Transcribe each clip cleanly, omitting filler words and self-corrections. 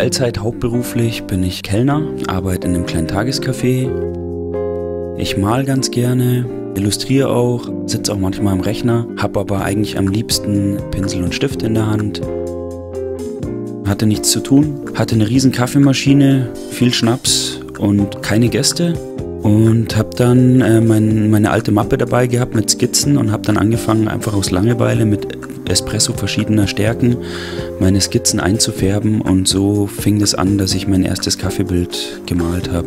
Teilzeit hauptberuflich bin ich Kellner, arbeite in einem kleinen Tagescafé. Ich mal ganz gerne, illustriere auch, sitze auch manchmal am Rechner, habe aber eigentlich am liebsten Pinsel und Stift in der Hand. Hatte nichts zu tun, hatte eine riesen Kaffeemaschine, viel Schnaps und keine Gäste. Und habe dann meine alte Mappe dabei gehabt mit Skizzen und habe dann angefangen, einfach aus Langeweile mit Espresso verschiedener Stärken meine Skizzen einzufärben. Und so fing es an, dass ich mein erstes Kaffeebild gemalt habe.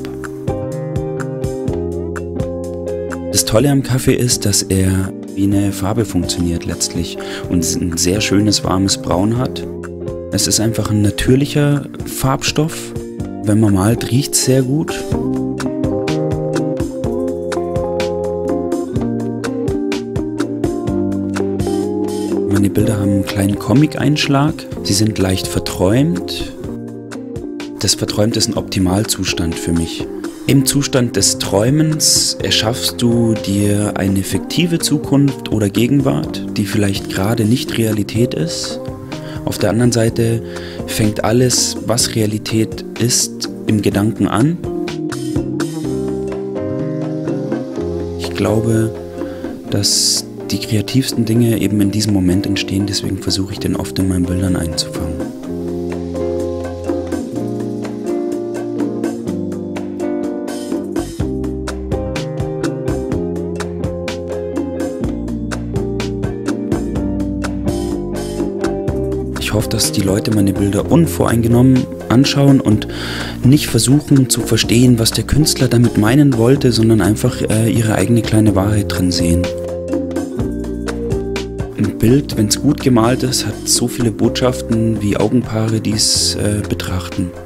Das Tolle am Kaffee ist, dass er wie eine Farbe funktioniert letztlich und ein sehr schönes warmes Braun hat. Es ist einfach ein natürlicher Farbstoff. Wenn man malt, riecht es sehr gut. Meine Bilder haben einen kleinen Comic-Einschlag. Sie sind leicht verträumt. Das Verträumt ist ein Optimalzustand für mich. Im Zustand des Träumens erschaffst du dir eine fiktive Zukunft oder Gegenwart, die vielleicht gerade nicht Realität ist. Auf der anderen Seite fängt alles, was Realität ist, im Gedanken an. Ich glaube, dass die kreativsten Dinge eben in diesem Moment entstehen, deswegen versuche ich den oft in meinen Bildern einzufangen. Ich hoffe, dass die Leute meine Bilder unvoreingenommen anschauen und nicht versuchen zu verstehen, was der Künstler damit meinen wollte, sondern einfach ihre eigene kleine Wahrheit drin sehen. Ein Bild, wenn es gut gemalt ist, hat so viele Botschaften wie Augenpaare, die es betrachten.